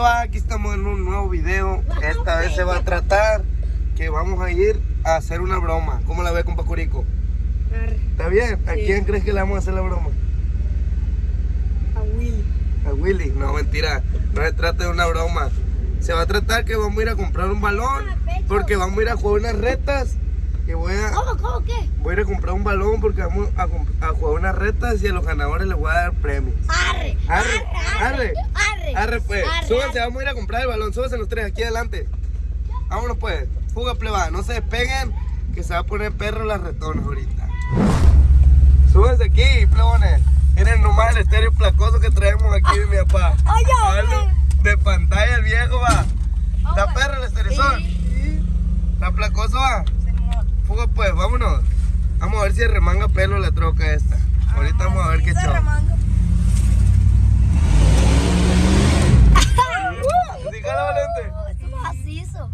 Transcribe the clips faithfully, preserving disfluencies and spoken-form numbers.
pleba, aquí estamos en un nuevo video. Esta vez se va a tratar que vamos a ir a hacer una broma. ¿Cómo la ve, compa Curico? ¿Está bien? ¿A Sí. quién crees que le vamos a hacer la broma? A Willy. ¿A Willy? No, mentira, no se trata de una broma. Se va a tratar que vamos a ir a comprar un balón, porque vamos a ir a jugar unas retas. Que voy a, ¿Cómo? ¿Cómo qué? voy a ir a comprar un balón porque vamos a, comp- a jugar unas retas y a los ganadores les voy a dar premios. Arre. Arre, arre, Arre. arre pues, Arre, súbanse, arre. vamos a ir a comprar el balón, súbanse los tres aquí adelante. Vámonos pues, fuga pleba, no se despeguen, que se va a poner perro las retonas ahorita. Súbanse aquí, plebones. Miren nomás el estéreo placoso que traemos aquí de mi papá. Ay, ya, Háganlo de pantalla el viejo, va. ¿Está va. perro el esterizón? ¿Está placoso, va? Fuga pues, vámonos. Vamos a ver si remanga pelo la troca esta. Ahorita vamos a ver qué show. Dígala, Valente. Es macizo.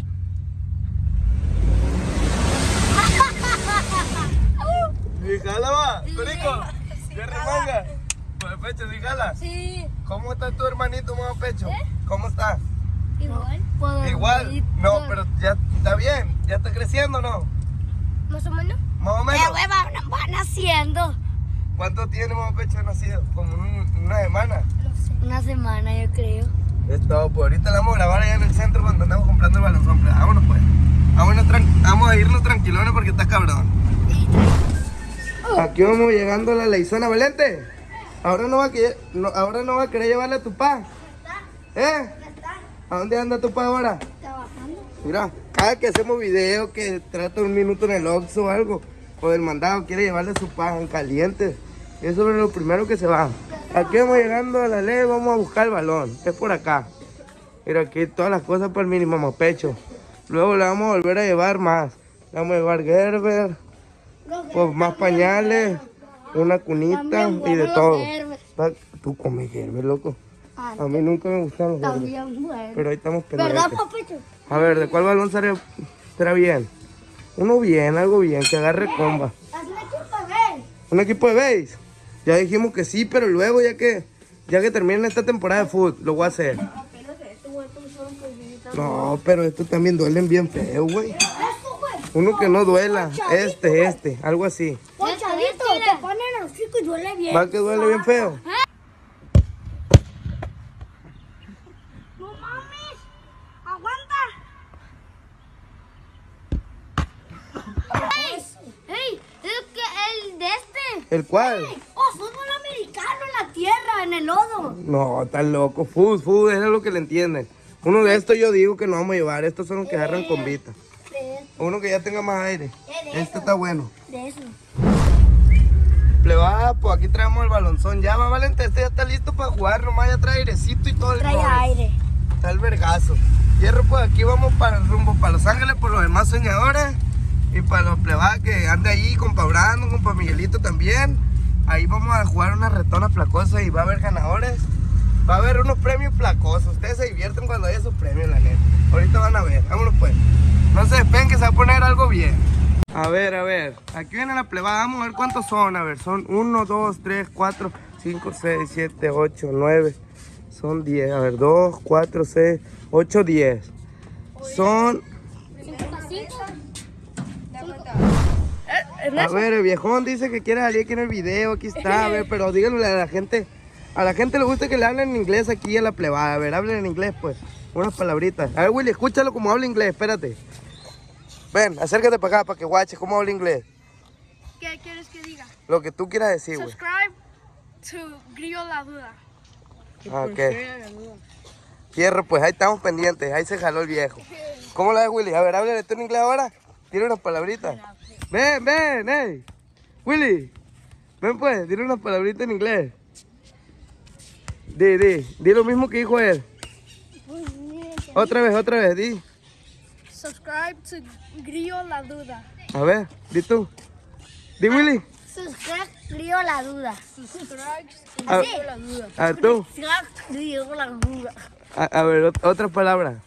Dígala, va. Torico, ¿qué remanga? Pues pecho, dígala. Sí. ¿Cómo está tu hermanito, mamá pecho? ¿Cómo está? Igual. Igual. No, pero ya está bien. ¿Ya está creciendo, no? Más o menos. Más o Eh, menos. güey, van, van haciendo. ¿Cuánto tiene mamá pecho nacido? Como un- una semana. No sé. Una semana, yo creo. Es todo, pues ahorita la vamos a grabar allá en el centro cuando andamos comprando el balonzón. Pero vámonos pues. Vámonos tran- vamos a irnos tranquilones porque está cabrón. Aquí vamos llegando a la Leizona, Valente. Ahora no va a querer, no, ahora no va a querer llevarle a tu pa. ¿Eh? ¿A dónde anda tu pa ahora? Trabajando. Mira, cada que hacemos video que trata un minuto en el Oxxo o algo, o del mandado quiere llevarle su pa en caliente. Eso es lo primero que se va. Aquí vamos llegando a la ley, vamos a buscar el balón. Es por acá. Mira, aquí todas las cosas para el mínimo pecho. Luego le vamos a volver a llevar más. Le vamos a llevar Gerber, pues más pañales, una cunita y de todo. Va- Tú comes Gerber, loco. A mí nunca me gustan los Gerber. También, bueno. Pero ahí estamos ¿Verdad, pendientes. papecho? A ver, ¿de cuál balón será, será bien? Uno bien, algo bien, que agarre comba. Haz un equipo, ven. ¿Un equipo de base? Ya dijimos que sí, pero luego ya que ya que termine esta temporada de fútbol, lo voy a hacer. No, pero estos también duelen bien feo, güey. Esto, güey. Uno que no duela, este, este, algo así. Ponchadito, te ponen el hocico y duele bien. ¿Va que duele bien feo? No mames. Aguanta. ¡Ey! ¡Ey! Es que el de este. ¿El cuál? ¡Oh, fútbol americano en la tierra, en el lodo! No, tan loco. Fútbol, fútbol, eso es lo que le entienden. Uno de estos yo digo que no vamos a llevar. Estos son los que agarran combita. De, Uno que ya tenga más aire. Este está bueno. de eso. Plebada, pues aquí traemos el balonzón. Ya, va, Valente, este ya está listo para jugar. Nomás ya trae airecito y todo el Trae rollo. aire. Está el vergazo. Hierro, pues aquí vamos para el rumbo para Los Ángeles por los demás soñadores. Y para los plebadas que ande ahí, con Pa Brandon, con Pa Miguelito también. Ahí vamos a jugar unas retonas placosas y va a haber ganadores. Va a haber unos premios placosos. Ustedes se divierten cuando haya esos premios, la neta. Ahorita van a ver. Vámonos pues. No se despeguen que se va a poner algo bien. A ver, a ver. Aquí viene la plebada. Vamos a ver cuántos son. A ver, son uno, dos, tres, cuatro, cinco, seis, siete, ocho, nueve. Son diez. A ver, dos, cuatro, seis, ocho, diez. Son... A ver, el viejón dice que quiere salir aquí en el video. Aquí está. A ver, pero díganle a la gente. A la gente le gusta que le hablen en inglés aquí a la plebada. A ver, hablen en inglés, pues. Unas palabritas. A ver, Willy, escúchalo como habla inglés. Espérate. Ven, acércate para acá para que guaches cómo habla inglés. ¿Qué quieres que diga? Lo que tú quieras decir, güey. Subscribe to Grillo La Duda. Ok. Fierro, pues ahí estamos pendientes. Ahí se jaló el viejo. ¿Cómo la ves, Willy? A ver, háblale tú en inglés ahora. Dile unas palabritas. Ven, ven, hey. Willy. Ven pues, dile unas palabritas en inglés. Di, di. Di lo mismo que dijo él. Otra vez, otra vez, di. Subscribe to Grillo La Duda. A ver, di tú. Di, Willy. Subscribe, Grillo La Duda. Subscribe A, to Grillo La Duda. a ver, tú. Subscribe, Grillo La Duda. A, a ver, ot- otra palabra.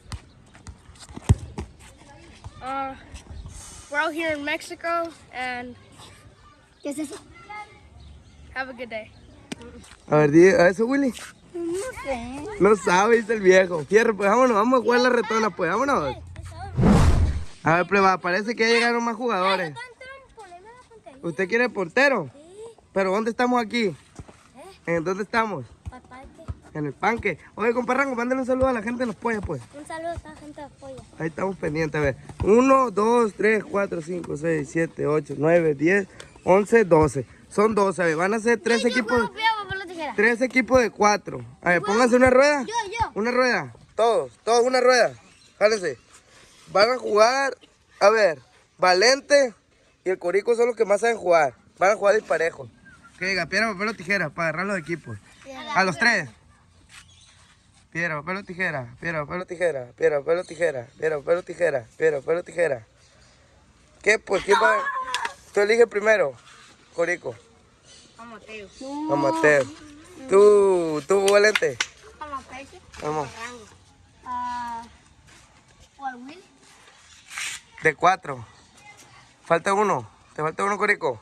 Uh, we're out here in Mexico and ¿Qué es eso? have a good day. A ver, di a eso, Willy. No sé. No sabe, dice el viejo. Fierro, pues vámonos, vamos a jugar la retona, pues vámonos. A ver, pleba, parece que ya llegaron más jugadores. ¿Usted quiere el portero? Sí. ¿Pero dónde estamos aquí? ¿Eh? ¿En dónde estamos? Papá, En el panque. Oye, compa Rango, mándale un saludo a la gente de los pollas, pues. un saludo a esta gente de Polla. Ahí estamos pendientes, a ver. uno, dos, tres, cuatro, cinco, seis, siete, ocho, nueve, diez, once, doce. Son doce, a ver, van a ser tres equipos. Tres equipos de cuatro. A ver, pónganse una rueda. Yo, yo. Una rueda. Todos, todos una rueda. Jálense. Van a jugar, a ver, Valente y el Corico son los que más saben jugar. Van a jugar disparejos. Que diga, piedra, papel o tijera para agarrar los equipos. A los tres. Piedra, papel o tijera, piedra, papel o tijera, piedra, papel o tijera, piedra, papel o tijera, piedra, papel o tijera. ¿Qué? Pues, ¿quién va? Tú eliges primero, Corico. A Mateo. A Mateo. Tú, tú, Valente. Vamos, Peche. Vamos. Ah, o al Will. De cuatro. Falta uno. ¿Te falta uno, Corico?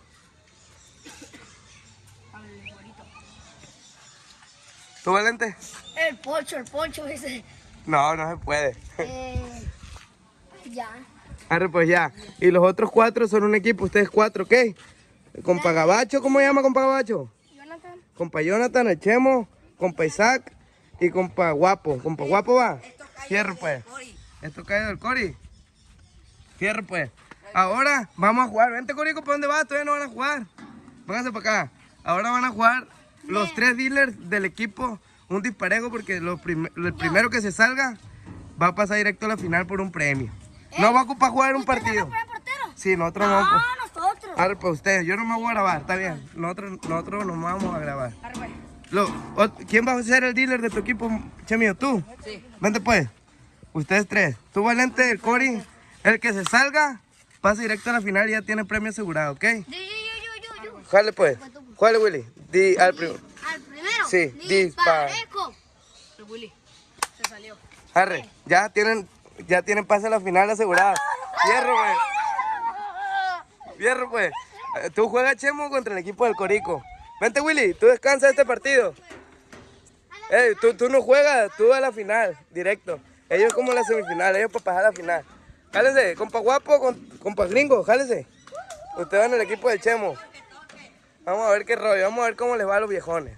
¿Tú, Valente? El Pocho, el Pocho ese. No, no se puede. Eh, ya. Arre, pues ya. Y los otros cuatro son un equipo. Ustedes cuatro, ¿qué? Compa Gabacho, ¿cómo se llama compa Gabacho? Jonathan. Compa Jonathan, el Chemo, compa Isaac y compa Guapo. Compa Guapo va. Fierro, pues. Esto cae del Cori. Fierro, pues. Ahora vamos a jugar. Vente, Corico, ¿para dónde vas? Todavía no van a jugar. Vénganse para acá. Ahora van a jugar los tres dealers del equipo. Un disparejo porque lo prim el primero que se salga va a pasar directo a la final por un premio. No va a ocupar jugar un partido. ¿Usted portero? Sí, nosotros No, no. nosotros. Ahora, pues ustedes, yo no me voy a grabar, está bien. Nosotros, nosotros nos vamos a grabar. Lo, o- ¿Quién va a ser el dealer de tu equipo, Chemio? ¿Tú? Sí. Vente pues. Ustedes tres. Tú, Valente, el Cori. El que se salga, pasa directo a la final y ya tiene premio asegurado, ¿ok? Yo, yo, yo, yo, yo, yo. Jale pues. Jale, Willy. Di al primero. Al primero. Sí, dispara. Disparejo. El Willy. Se salió. Arre, ya tienen, ya tienen pase a la final asegurado. Fierro, pues. Fierro, pues. Eh, Tú juegas, Chemo, contra el equipo del Corico. Vente, Willy, tú descansa de este partido. Ey, tú, tú no juegas, tú a la final, directo. Ellos como la semifinal, ellos para pasar a la final. Jálese, compa Guapo, con- compa Gringo, jálese. Ustedes van en el equipo del Chemo. Vamos a ver qué rollo, vamos a ver cómo les va a los viejones.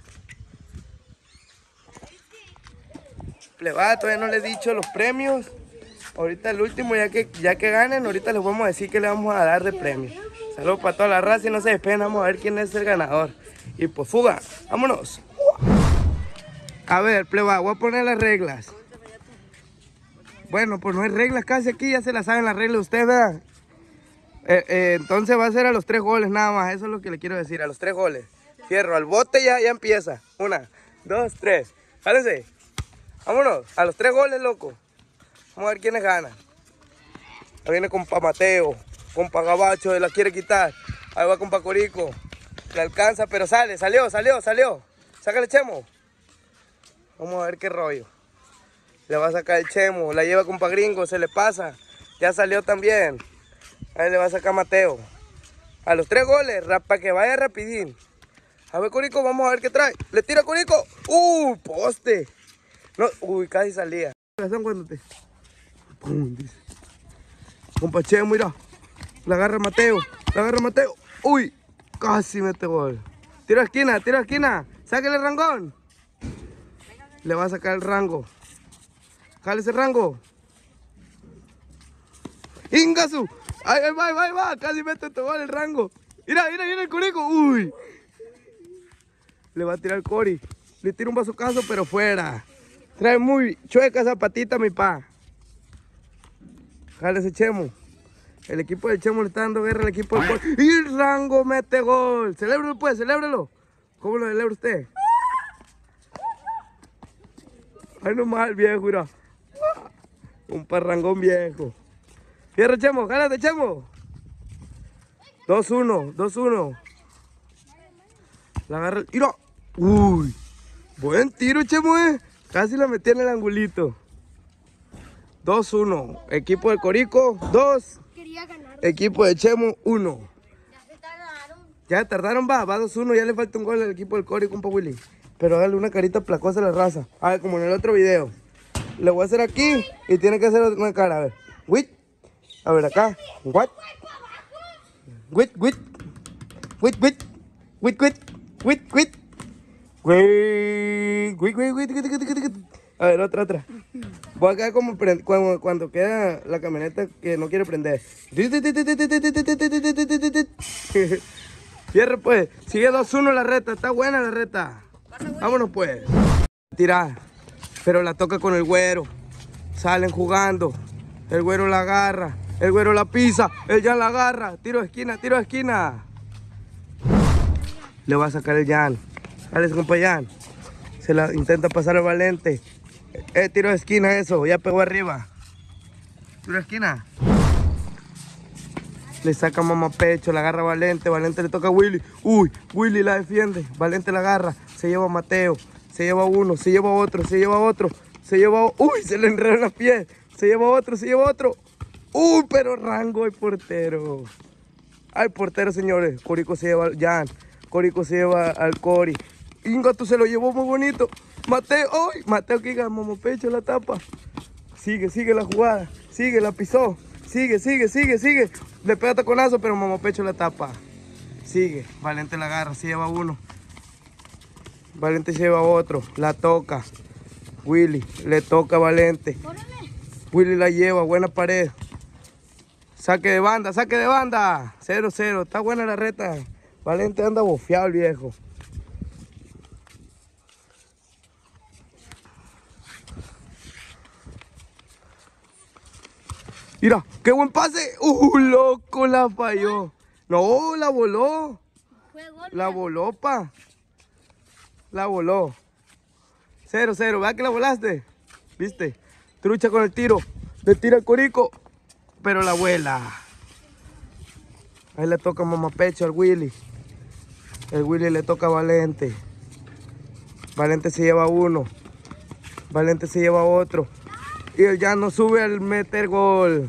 Les va, todavía no les he dicho los premios. Ahorita el último, ya que, ya que ganen, ahorita les vamos a decir que le vamos a dar de premio. Saludos para toda la raza y no se despeguen, vamos a ver quién es el ganador. Y pues fuga, vámonos. A ver, pleba, voy a poner las reglas. Bueno, pues no hay reglas casi aquí, ya se las saben las reglas ustedes, ¿verdad? Eh, eh, entonces va a ser a los tres goles nada más, eso es lo que le quiero decir, a los tres goles. Fierro, al bote ya, ya empieza. Una, dos, tres. Jálense. Vámonos, a los tres goles, loco. Vamos a ver quiénes ganan. Ahí viene compa Mateo, compa Gabacho, la quiere quitar. Ahí va compa Corico. Le alcanza, pero sale, salió, salió, salió. Sácale, Chemo. Vamos a ver qué rollo. Le va a sacar el Chemo, la lleva compa Gringo, se le pasa. Ya salió también. Ahí le va a sacar Mateo. A los tres goles, para que vaya rapidín. A ver, Corico, vamos a ver qué trae. Le tira Corico. ¡Uh! Poste. No, uy, casi salía. Cuando te... Pum, dice. Compa Chemo, mira. La agarra Mateo. La agarra Mateo. Uy, casi mete gol. Tiro a esquina, tiro a esquina. Sáquele el rangón. Le va a sacar el rango. Jale ese rango. ¡Ingasu! ¡Ahí va, ahí va, ahí va! Casi mete este gol el rango. Mira, mira, mira el Corico. ¡Uy! Le va a tirar el Cori. Le tira un bazucazo, pero fuera. Trae muy chueca esa patita, mi pa. Jale ese Chemo. El equipo del Chemo le está dando guerra al equipo del Cori. ¡Y el rango mete gol! ¡Celébralo pues, celébralo! ¿Cómo lo celebra usted? Ay, nomás el viejo, mira. Un parrangón viejo. Fierro, Chemo, jálate, Chemo. dos uno, dos uno. La agarra el... ¡Mira! ¡Uy! Buen tiro, Chemo, eh. Casi la metí en el angulito. dos uno. Equipo del Corico, dos. Quería ganar. Equipo de Chemo, uno. Ya se tardaron. Ya tardaron, va, va dos uno. Ya le falta un gol al equipo del Cori, compa Willy. pero hágale una carita placosa a la raza. A ver, como en el otro video. Le voy a hacer aquí y tiene que hacer una cara. A ver, wit. A ver, acá. What? Wit, wit. Wit, wit. Wit, wit. Wit, wit. Wit, wit, wit, wit, wit, wit, wit. A ver, otra, otra. Voy a quedar como cuando, cuando queda la camioneta que no quiere prender. Cierre pues. Sigue dos uno la reta. Está buena la reta. Vámonos pues. Tirar. Pero la toca con el güero. Salen jugando. El güero la agarra. El güero la pisa. El Jan la agarra. Tiro de esquina, tiro de esquina. Le va a sacar el Jan. Dale, compa Jan. Se la intenta pasar el Valente. Eh, tiro de esquina eso. Ya pegó arriba. Tiro de esquina. Le saca mamá pecho. La agarra Valente. Valente le toca a Willy. Uy, Willy la defiende. Valente la agarra. Se lleva a Mateo. Se lleva uno. Se lleva otro. Se lleva otro. Se lleva... Uy, se le enredó en la piel. Se lleva otro. Se lleva otro. Uy, pero rango el portero. Ay, portero, señores. Corico se lleva al Jan. Corico se lleva al Cori. Ingato se lo llevó muy bonito. Mateo, ¡ay! Mateo que diga, Momo Pecho la tapa. Sigue, sigue la jugada. Sigue, la pisó. Sigue, sigue, sigue, sigue. Le pega taconazo, pero Momo Pecho la tapa. Sigue. Valente la agarra, se lleva uno. Valente se lleva otro. La toca. Willy, le toca a Valente. Willy la lleva, buena pared. Saque de banda, saque de banda. cero cero, está buena la reta. Valente anda bofeado el viejo. Mira, qué buen pase. Uh, loco, la falló. No, la voló. La voló, pa. La voló. cero cero, ¿verdad que la volaste? ¿Viste? Trucha con el tiro. Le tira el Corico, pero la vuela. Ahí le toca mamá pecho al Willy. El Willy le toca a Valente. Valente se lleva uno. Valente se lleva otro. Y él ya no sube al meter gol.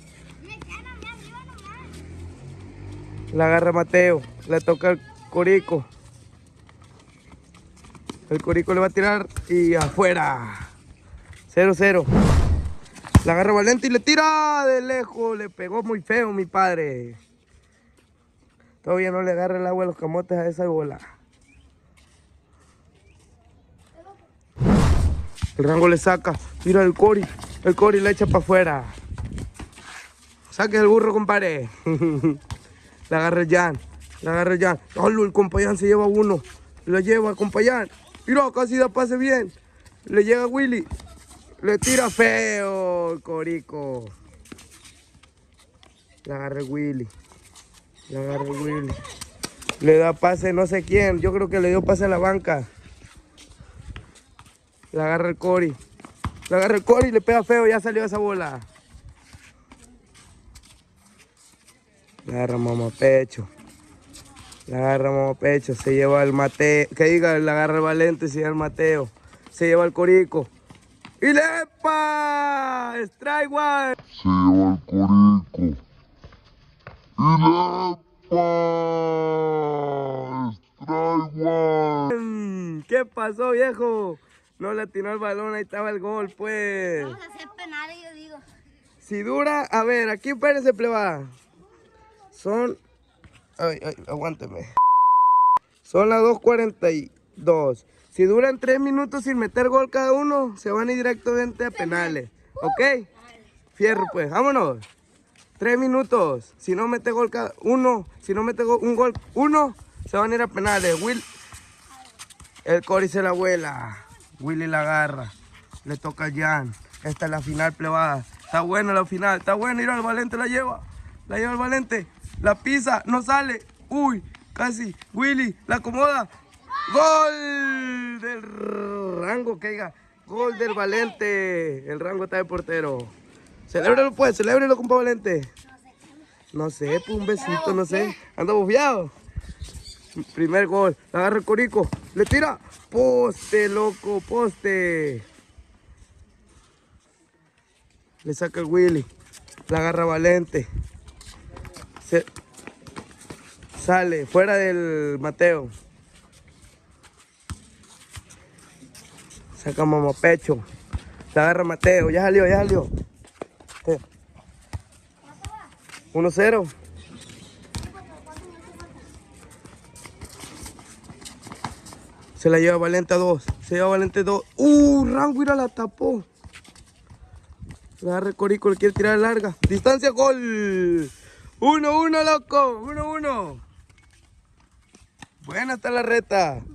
La agarra Mateo. Le toca al Corico. El Corico le va a tirar y afuera. cero cero. La agarra Valente y le tira de lejos. Le pegó muy feo mi padre. Todavía no le agarra el agua a los camotes a esa bola. El rango le saca. Mira el Cori. El Cori la echa para afuera. Saque el burro, compadre. La agarra el Jan. La agarra el Jan. Solo el compa Jan se lleva uno. Lo lleva el compa Jan. Mira, casi da pase bien. Le llega Willy. Le tira feo el Corico. La agarra el Willy. La agarra el Willy. Le da pase no sé quién. Yo creo que le dio pase a la banca. La agarra el Cori. La agarra el Cori y le pega feo. Ya salió esa bola. La agarra mamá pecho. La agarra mamá pecho. Se lleva el Mateo. Que diga, la agarra el Valente. Se lleva el Mateo. Se lleva el Corico. ¡Y lepa! ¡Strike one! Se lleva el Corico. ¡Y lepa! ¡Strike one! ¿Qué pasó, viejo? No le atinó el balón, ahí estaba el gol, pues. Vamos a hacer penales, yo digo. Si dura, a ver, aquí espérense, pleba. Son, ay, ay, aguánteme. Son las dos cuarenta y dos. Si duran tres minutos sin meter gol cada uno, se van a ir directamente a penales. ¿Ok? Fierro, pues, vámonos. Tres minutos. Si no mete gol cada uno, si no mete gol, un gol uno, se van a ir a penales. Will, el Cori se la vuela. Willy la agarra. Le toca a Jan. Esta es la final, plebada. Está buena la final. Está buena. Mira, el Valente la lleva. La lleva el Valente. La pisa. No sale. Uy, casi. Willy la acomoda. Gol del rango. Que diga. Gol del Valente. El rango está de portero. Celébralo pues. Celébralo, compa Valente. No sé, pues un besito, no sé. Anda bufiado. Primer gol. La agarra el Corico. Le tira. Poste, loco, poste. Le saca el Willy. La agarra Valente. Se... Sale, fuera del Mateo. Saca mamapecho. Se agarra Mateo. Ya salió, ya salió. uno cero. Se la lleva Valente a dos. Se lleva Valente dos. Uh, Ranguira la tapó. Agarra Corico, le quiere tirar larga. Distancia, gol. uno uno, loco. uno uno. Buena está la reta.